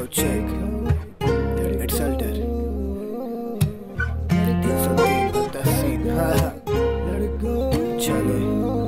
check. It's alter. 303 का scene चले.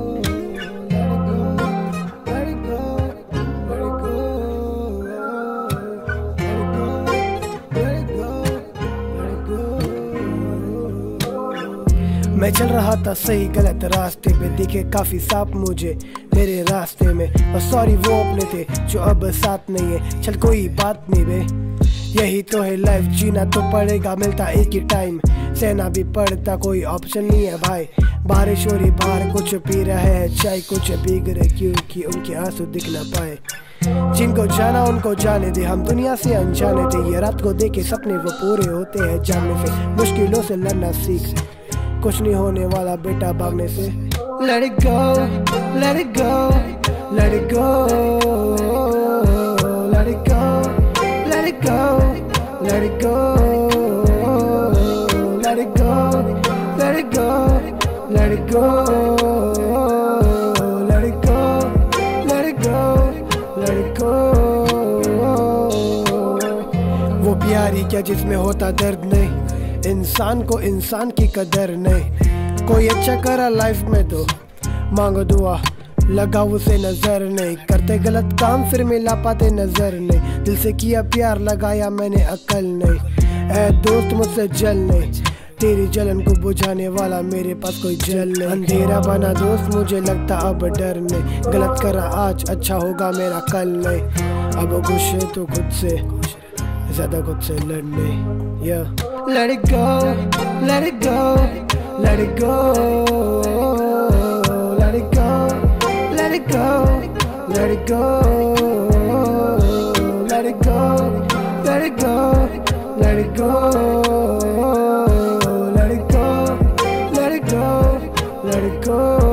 मैं चल रहा था सही गलत रास्ते पे, दिखे काफी सांप मुझे मेरे रास्ते में, और सॉरी वो अपने थे जो अब साथ नहीं है। चल कोई बात नहीं बे, यही तो है लाइफ, जीना तो पड़ेगा, मिलता एक ही टाइम, सहना भी पड़ता, कोई ऑप्शन नहीं है भाई। बारिश हो रही बाहर, कुछ पी रहे हैं चाय, कुछ भीग रहे क्योंकि उनके आंसू दिख ना पाए। जिनको जाना उनको जाने दे, हम दुनिया से अनजाने थे। ये रात को देखे सपने वो पूरे होते हैं जानने से, मुश्किलों से लड़ना सीख, कुछ नहीं होने वाला बेटा भागने से। Let it go, let it go, let it go, let it go, let it go, let it go, let it go, let it go, let it go, let it go, let it go, let it go। वो प्यारी क्या जिसमें होता दर्द नहीं, इंसान को इंसान की कदर नहीं। कोई अच्छा करा लाइफ में तो मांगो दुआ, लगाओ उसे नजर नहीं, करते गलत काम फिर मिला पाते नजर नहीं। दिल से किया प्यार लगाया मैंने अकल नहीं, ऐ दोस्त मुझसे जल नहीं, तेरी जलन को बुझाने वाला मेरे पास कोई जल नहीं। अंधेरा बना दोस्त मुझे लगता अब डर नहीं, गलत करा आज अच्छा होगा मेरा कल नहीं। अब खुश है तो खुद से ज्यादा खुद से लड़ने। yeah. Let it go, let it go, let it go, let it go, let it go, let it go, let it go, let it go, let it go, let it go, let it go, let it go।